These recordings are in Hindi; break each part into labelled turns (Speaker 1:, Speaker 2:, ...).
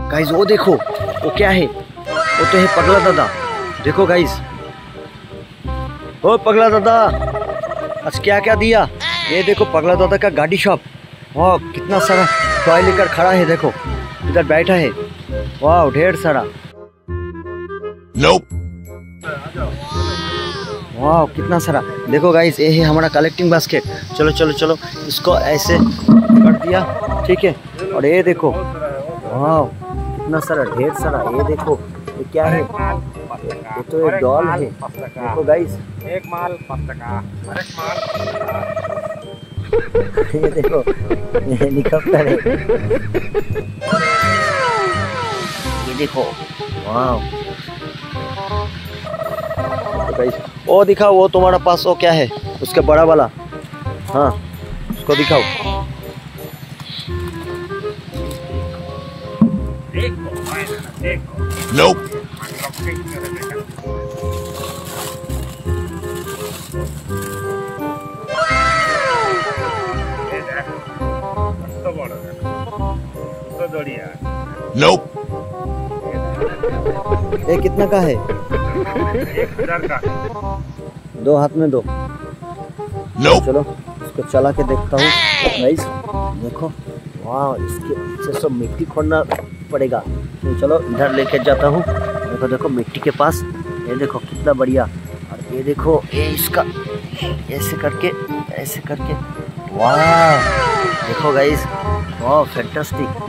Speaker 1: गाइस वो देखो, वो क्या है? वो तो है पगला दादा। देखो गाइस, ओ पगला दादा, आज क्या क्या दिया? ये देखो पगला दादा का गाड़ी शॉप। वाह, कितना सारा टॉय लेकर खड़ा है। देखो इधर बैठा है। वाह, ढेर सारा।
Speaker 2: Nope.
Speaker 1: वाह, कितना सारा। देखो गाइस, ये है हमारा कलेक्टिंग बास्केट। चलो चलो चलो, इसको ऐसे कर दिया, ठीक है। और ये देखो, वाह कितना सारा, ढेर सारा। ये देखो, ये क्या है? ये तो एक डॉल है। देखो गाइस,
Speaker 3: एक माल 5 टका, एक माल 5 टका।
Speaker 1: ये देखो, ये हेलीकॉप्टर है। ये देखो, वाह। तो गाइस, वो दिखाओ, वो तुम्हारा पास वो क्या है? उसका बड़ा वाला, हाँ उसको दिखाओ।
Speaker 3: देखो
Speaker 2: Nope. Nope.
Speaker 1: ये कितना का है?
Speaker 3: 1000 का।
Speaker 1: दो हाथ में दो।
Speaker 2: Nope.
Speaker 1: चलो इसको चला के देखता हूँ। गाइस देखो, वाह, इसके पीछे सब मिट्टी खोदना पड़ेगा। तो चलो इधर लेके जाता हूँ। देखो देखो, मिट्टी के पास। ये देखो कितना बढ़िया। और ये देखो, ये इसका ऐसे करके, ऐसे करके। वाह देखो गाइस, वाह फैंटास्टिक।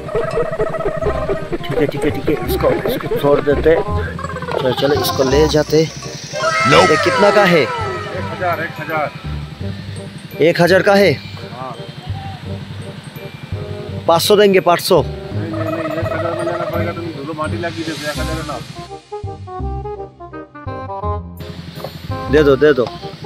Speaker 1: ठीक है ठीक है ठीक है, इसको छोड़ देते। चलो चलो, इसको ले जाते।
Speaker 2: Nope.
Speaker 1: ये कितना का है?
Speaker 3: 1000
Speaker 1: 1000 का है।
Speaker 3: हाँ।
Speaker 1: 500 देंगे, 500।
Speaker 3: नहीं 1000 में जाना पड़ेगा। तुम धूलो माटी लगी दे 1000 ना।
Speaker 1: दे दो दे दो।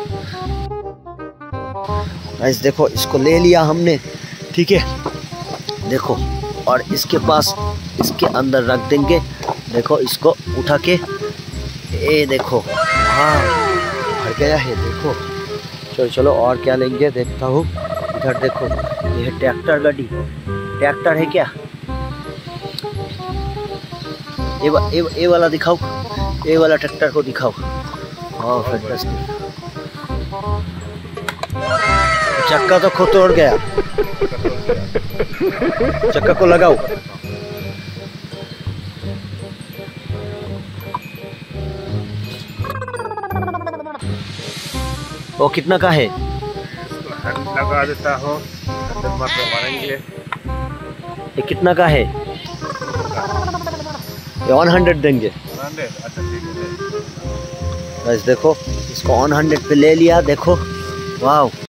Speaker 1: गाइस देखो, इसको ले लिया हमने, ठीक है। देखो, और इसके पास, इसके अंदर रख देंगे। देखो इसको उठा के, ये देखो, हाँ भर गया है। देखो चलो चलो, और क्या लेंगे देखता हूँ। इधर देखो, ये है ट्रैक्टर गाड़ी। ट्रैक्टर है क्या? ये वाला दिखाओ, ये वाला ट्रैक्टर को दिखाओ। हाँ फैंटास्टिक। चक्का तो खुद तोड़ गया। चक्का को लगाओ। वो कितना का है?
Speaker 3: लगा देता हो, मारेंगे।
Speaker 1: ये कितना का है? ये 100 देंगे।
Speaker 3: 100? अच्छा ठीक है।
Speaker 1: बस देखो, इसको 100 पे ले लिया। देखो, वाह।